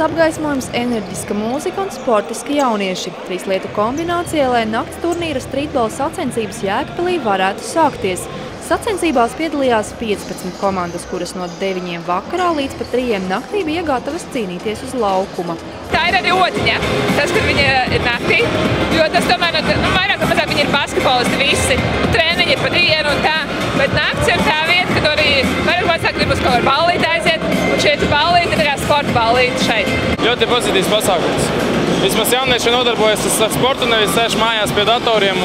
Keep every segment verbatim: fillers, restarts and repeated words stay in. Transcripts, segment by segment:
apgaismojums, enerģiska mūzika un sportiski jaunieši. Trīs lietu kombinācijā, lai nakts turnīra strītbola sacensības Jēkabpilī varētu sākties. Sacensībās piedalījās piecpadsmit komandas, kuras no deviņiem vakarā līdz pat trījiem naktī bija gatavas cīnīties uz laukuma. Tā ir arī odziņa, tas, kad viņi ir naktī, jo tas tomēr, nu, vairāk vai mazāk viņi ir basketbolisti visi, treniņi ir pa dienu un tā, bet nakts ir tā vieta, kad arī vairāk mazāk grib uz kaut kādu ballīti aiziet, un šeit ballīti ir kā sporta ballīti šeit. Ļoti pozitīvs pasākums. Vismaz jaunieši nodarbojas ar sportu, nevis sēž mājās pie datoriem,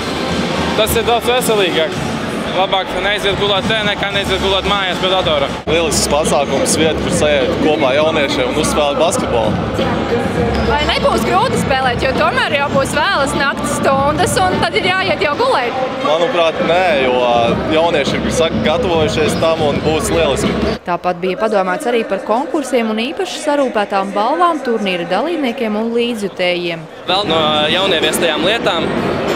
un tas ir daudz veselīgāk. Labāk neiziet gulēt te, nekā neiziet gulēt mājās pie datora. Lielisks pasākums, vieta, kur sajiet kopā jauniešiem un uzspēlēt basketbolu. Vai nebūs grūti spēlēt, jo tomēr jau būs vēlas naktas stundas un tad ir jāiet jau gulēt? Manuprāt, nē, jo jaunieši ir saka, gatavojušies tam un būs lieliski. Tāpat bija padomāts arī par konkursiem un īpaši sarūpētām balvām turnīra dalībniekiem un līdzjutējiem. Vēl no jaunieviestajām lietām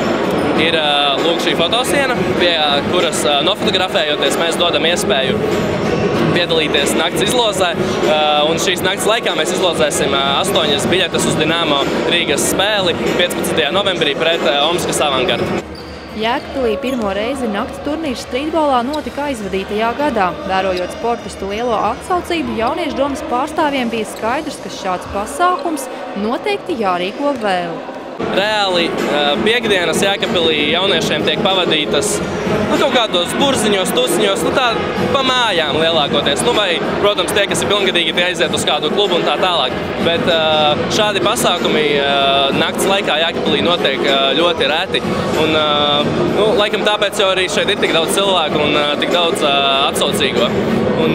ir lūk šī fotosiena, pie kuras nofotografējoties mēs dodam iespēju piedalīties nakts izlozē. Un šīs nakts laikā mēs izlozēsim astoņas biļetes uz Dinamo Rīgas spēli piecpadsmitajā novembrī pret Omskas Avangardu. Jēkabpilī pirmo reizi nakts turnīrs strītbolā notika aizvadītajā gadā. Vērojot sportistu lielo atsaucību, jauniešu domas pārstāvjiem bija skaidrs, ka šāds pasākums noteikti jārīko vēl. Reāli piekdienas Jēkabpilī jauniešiem tiek pavadītas nu, kaut kādos burziņos, tusiņos, nu tā pa mājām lielākoties. Nu, vai, protams, tie, kas ir pilngadīgi, tie aiziet uz kādu klubu un tā tālāk. Bet šādi pasākumi nakts laikā Jēkabpilī notiek ļoti reti. Un, nu, laikam tāpēc jau arī šeit ir tik daudz cilvēku un tik daudz atsaucīgo. Un,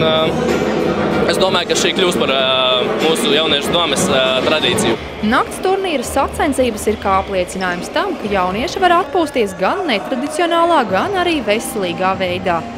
es domāju, ka šī kļūs par mūsu jauniešu domas tradīciju. Nakts turnīra sacensības ir kā apliecinājums tam, ka jaunieši var atpūsties gan netradicionālā, gan arī veselīgā veidā.